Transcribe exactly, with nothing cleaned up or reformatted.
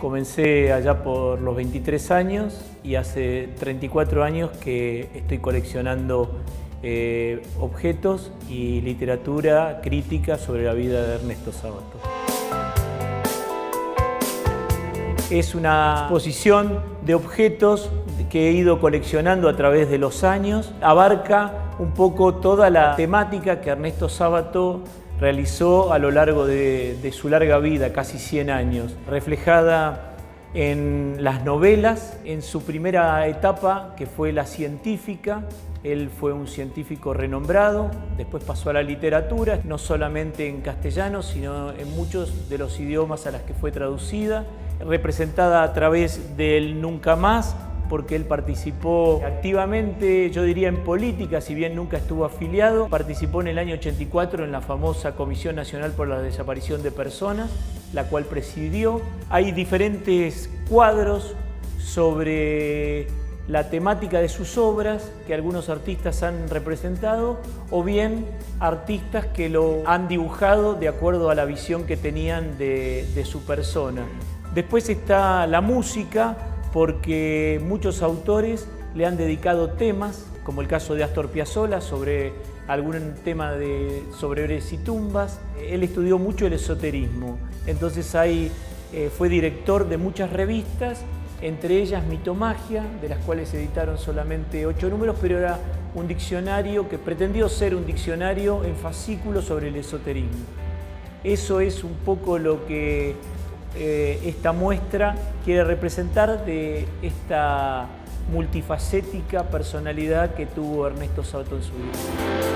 Comencé allá por los veintitrés años y hace treinta y cuatro años que estoy coleccionando eh, objetos y literatura crítica sobre la vida de Ernesto Sábato. Es una exposición de objetos que he ido coleccionando a través de los años. Abarca un poco toda la temática que Ernesto Sábato realizó a lo largo de, de su larga vida, casi cien años, reflejada en las novelas, en su primera etapa, que fue la científica. Él fue un científico renombrado, después pasó a la literatura, no solamente en castellano, sino en muchos de los idiomas a los que fue traducida, representada a través del Nunca Más, porque él participó activamente, yo diría, en política, si bien nunca estuvo afiliado. Participó en el año ochenta y cuatro en la famosa Comisión Nacional por la Desaparición de Personas, la cual presidió. Hay diferentes cuadros sobre la temática de sus obras que algunos artistas han representado, o bien artistas que lo han dibujado de acuerdo a la visión que tenían de, de su persona. Después está la música, porque muchos autores le han dedicado temas, como el caso de Astor Piazzolla, sobre algún tema de sobre héroes y tumbas. Él estudió mucho el esoterismo, entonces ahí eh, fue director de muchas revistas, entre ellas Mitomagia, de las cuales editaron solamente ocho números, pero era un diccionario que pretendió ser un diccionario en fascículos sobre el esoterismo. Eso es un poco lo que Eh, esta muestra quiere representar de esta multifacética personalidad que tuvo Ernesto Sábato en su vida.